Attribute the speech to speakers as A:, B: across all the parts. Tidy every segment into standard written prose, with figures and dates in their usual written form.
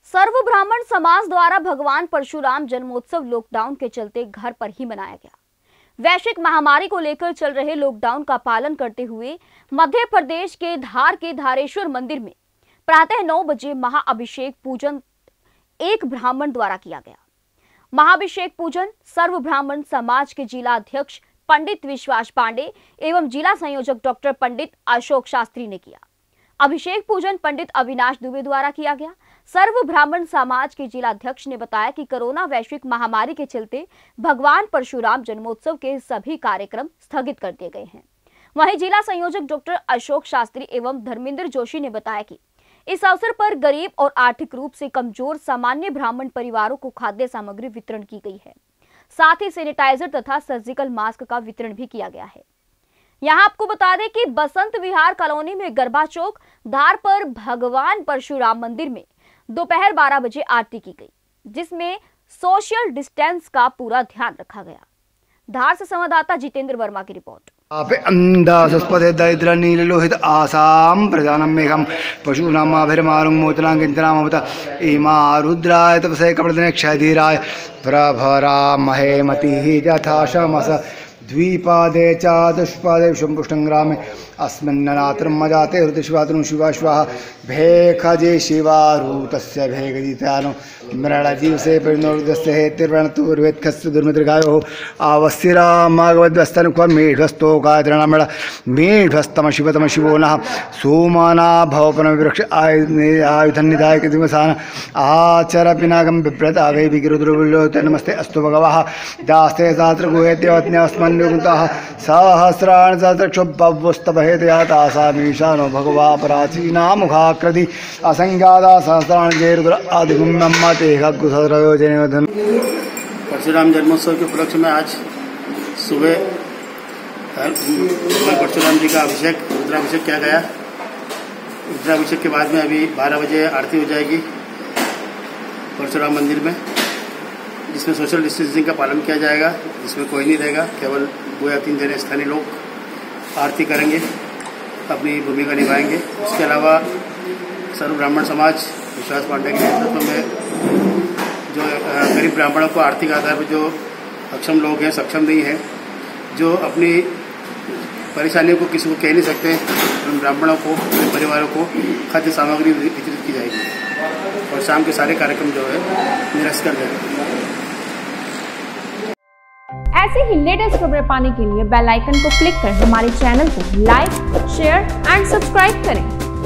A: सर्व ब्राह्मण समाज द्वारा भगवान परशुराम जन्मोत्सव लॉकडाउन के चलते घर पर ही मनाया गया। वैश्विक महामारी को लेकर चल रहे लॉकडाउन का पालन करते हुए मध्य प्रदेश के धार के धारेश्वर मंदिर में प्रातः 9 बजे महाअभिषेक पूजन एक ब्राह्मण द्वारा किया गया। महाअभिषेक पूजन सर्व ब्राह्मण समाज के जिला अध्यक्ष पंडित विश्वास पांडे एवं जिला संयोजक डॉक्टर पंडित अशोक शास्त्री ने किया। अभिषेक पूजन पंडित अविनाश दुबे द्वारा किया गया। सर्व ब्राह्मण समाज के जिला अध्यक्ष ने बताया कि कोरोना वैश्विक महामारी के चलते भगवान परशुराम जन्मोत्सव के सभी कार्यक्रम स्थगित कर दिए गए हैं। वहीं जिला संयोजक डॉक्टर अशोक शास्त्री एवं धर्मेंद्र जोशी ने बताया कि इस अवसर पर गरीब और आर्थिक रूप से कमजोर सामान्य ब्राह्मण परिवारों को खाद्य सामग्री वितरण की गई है। साथ ही सैनिटाइजर तथा सर्जिकल मास्क का वितरण भी किया गया है। यहाँ आपको बता दें कि बसंत विहार कॉलोनी में गरबा चौक धार पर भगवान परशुराम मंदिर में दोपहर 12 बजे आरती की गई, जिसमें सोशल डिस्टेंस का पूरा ध्यान रखा गया। धार से संवाददाता जितेंद्र वर्मा की रिपोर्ट।
B: अंदासस्पदे दरिद्र नील लोहित आसाम प्रधानम मेघम पशूनामाभिर्मारुं मोचनांगिंतनामवत इमा रुद्राय तपसे कपड़दने क्षधीराय प्रभरा महे मतिः यथाशमस द्विपादे चतुष्पादे विषमपुष्टंग्रामे अस्मिन्ननात्रं मजाते हृदयशिवातनु शिवाश्वाः भेखजे शिवारूतस्य भेगजितानो मृणजीवसे परिणोरुदस्य हेतिर्वणतुर्वेत्खस्य दुर्मित्रगायोः आवस्थिरामागवद्वस्तनुक्वं मेढ्वस्तो गायत्रणमृळ मेढ्वस्तम शिवतम शिवो नः सोमाना भवपनविवृक्ष आयुधन्निधाय कृतिमसान आचर पिनागं बिभ्रतागै विगिरुद्रविलोते नमस्ते अस्तु भगवः दास्ते सात्रगुहेत्यवत्न्यस्मन्युक्तः सहस्राणि सहस्रक्षोभवस्तव तासामीशानो भगवा प्राचीना मुखाकृति असंख्यादा सहस्राणि जयरुद्र आदिगुम्यम्मतेहगुसरयोजनवधन।
C: परशुराम जन्मोत्सव के उपलक्ष्य में आज सुबह परशुराम जी का रुद्राभिषेक किया गया। रुद्राभिषेक के बाद में अभी 12 बजे आरती हो जाएगी परशुराम मंदिर में, जिसमें सोशल डिस्टेंसिंग का पालन किया जाएगा, जिसमें कोई नहीं रहेगा, केवल 2 या 3 जने स्थानीय लोग आरती करेंगे, अपनी भूमिका निभाएंगे। उसके अलावा सर्व ब्राह्मण समाज विश्वास पांडे के नेतृत्व में जो गरीब ब्राह्मणों को आर्थिक आधार पर जो अक्षम लोग हैं, सक्षम नहीं हैं, जो अपनी परेशानियों को किसी को कह नहीं सकते, उन ब्राह्मणों को, उन परिवारों को खाद्य सामग्री वितरित की जाएगी और शाम के सारे कार्यक्रम जो है निरस्त कर देंगे।
D: ऐसे ही लेटेस्ट खबरें पाने के लिए बेल आइकन को क्लिक कर हमारे चैनल को लाइक, शेयर एंड सब्सक्राइब करें।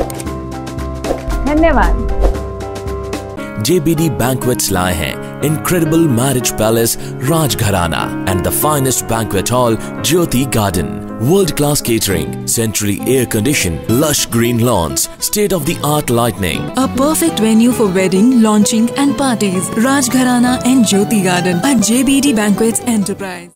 D: धन्यवाद।
E: JBD Banquets लाए हैं incredible marriage palace Rajgharana and the finest banquet hall Jyoti Garden. World-class catering, centrally air-conditioned, lush green lawns, state-of-the-art lighting.
F: A perfect venue for wedding, launching and parties. Rajgharana and Jyoti Garden at JBD Banquets Enterprise.